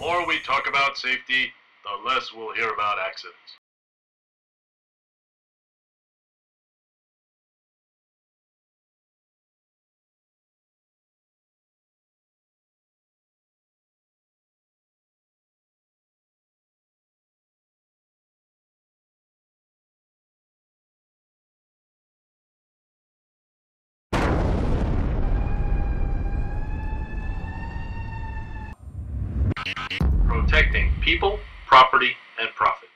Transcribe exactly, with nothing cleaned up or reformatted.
more we talk about safety, the less we'll hear about accidents. Protecting people, property, and profit.